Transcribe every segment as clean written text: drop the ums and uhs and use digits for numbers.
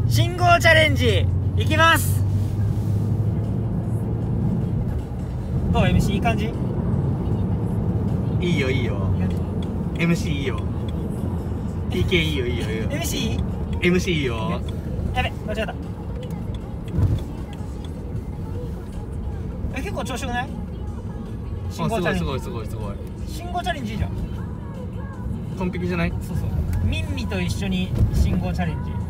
信号チャレンジいきます。どう MC いい感じ？ いいよいいよ。MC いいよ。PK いいよいいよいいよ。MC いいよ。 やべ、間違った。結構調子よくない？信号チャレンジ。 すごいすごいすごい。 信号チャレンジいいじゃん。 完璧じゃない？ そうそう。ミンミと一緒に信号チャレンジ。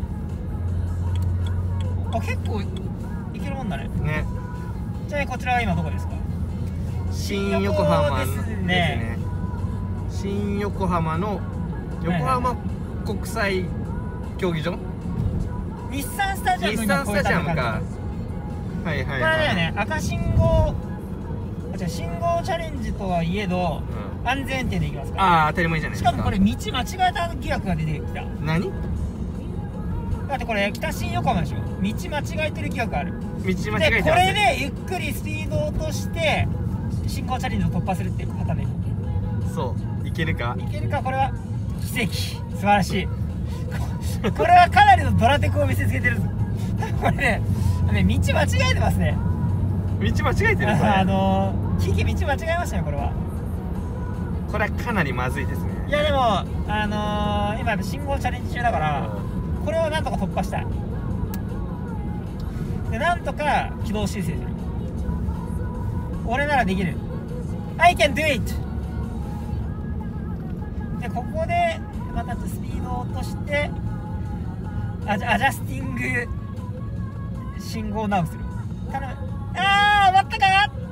あ、結構いけるもんだね。 ね。 ちなみにこちらは今どこですか？ 新横浜ですですね。 ね。新横浜の横浜国際競技場？ 日産スタジアム日産スタジアムか。はいはいはい。 これだよね、赤信号、信号チャレンジとはいえど、安全運転でいきますから。 ああ、当たり前じゃないですか。 しかもこれ道間違えた疑惑が出てきた。 何？ だってこれ北新横浜でしょ。道間違えてる疑惑ある。 道間違えてます。 でこれでゆっくりスピードを落として信号チャレンジを突破するっていうパターンでそういけるか？ いけるか。これは奇跡、素晴らしい。これはかなりのドラテクを見せつけてるぞ。これね、道間違えてますね。 道間違えてるこれ。 キキ道間違えましたねこれは。 これはかなりまずいですね。 いやでも今信号チャレンジ中だから、これをなんとか突破したい。でなんとか軌道修正する。俺ならできる。 I can do it。 でここでまたスピードを落としてアジャスティング信号直する。頼む。あー終わったか。